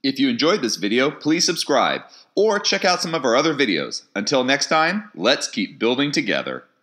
If you enjoyed this video, please subscribe or check out some of our other videos. Until next time, let's keep building together.